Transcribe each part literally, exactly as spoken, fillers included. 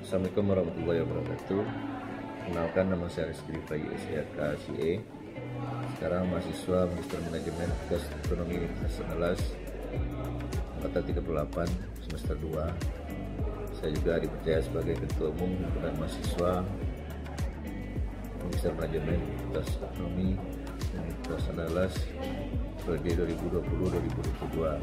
Assalamualaikum warahmatullahi wabarakatuh. Kenalkan, nama saya Rizky Fayi S K C E. Sekarang mahasiswa Magister Manajemen Gastronomi Universitas Andalas angkatan tiga puluh delapan semester dua. Saya juga dipercaya sebagai ketua umum himpunan mahasiswa Magister Manajemen Universitas Gastronomi Universitas Andalas periode dua ribu dua puluh dua ribu dua puluh dua.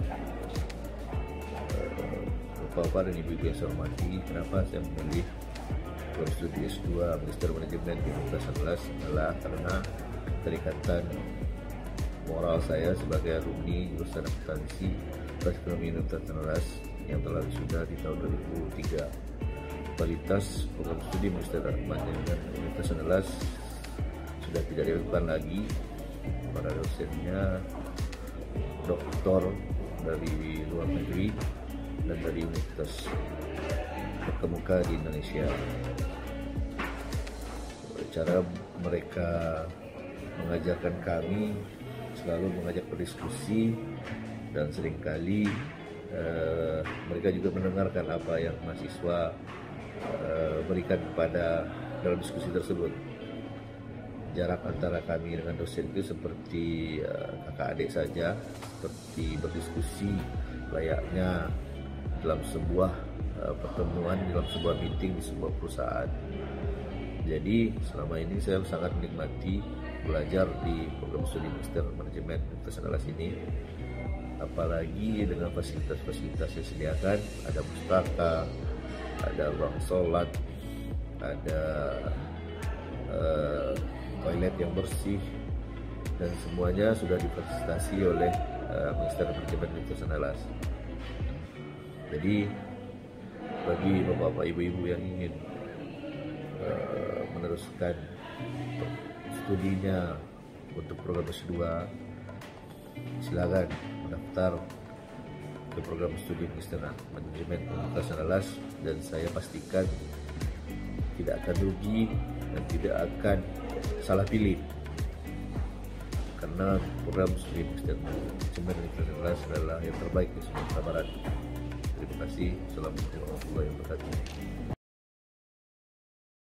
Bapak dan Ibu yang saya hormati, kenapa saya memilih program studi S dua Magister Manajemen di Universitas Andalas adalah karena keterikatan moral saya sebagai alumni jurusan akuntansi Ekonomi Universitas Andalas yang telah wisuda di tahun dua ribu tiga. Kualitas program studi Magister Manajemen Universitas Andalas sudah tidak diragukan lagi. Para dosennya doktor dari luar negeri dan dari universitas terkemuka di Indonesia. Cara mereka mengajarkan kami selalu mengajak berdiskusi, dan seringkali uh, mereka juga mendengarkan apa yang mahasiswa uh, berikan kepada dalam diskusi tersebut. Jarak antara kami dengan dosen itu seperti uh, kakak adik saja, seperti berdiskusi layaknya dalam sebuah uh, pertemuan, dalam sebuah meeting di sebuah perusahaan. Jadi selama ini saya sangat menikmati belajar di program studi Magister Manajemen Universitas Andalas ini, apalagi dengan fasilitas-fasilitas yang disediakan. Ada pustaka, ada ruang sholat, ada uh, toilet yang bersih, dan semuanya sudah difasilitasi oleh uh, Magister Manajemen Universitas Andalas. Jadi bagi bapak-bapak, ibu-ibu yang ingin uh, meneruskan studinya untuk program S dua, silakan mendaftar ke program studi Magister Manajemen Universitas Andalas, dan saya pastikan tidak akan rugi dan tidak akan salah pilih, karena program studi Magister Manajemen Universitas Andalas adalah yang terbaik di Sumatera Barat. Terima kasih. Assalamualaikum warahmatullahi wabarakatuh.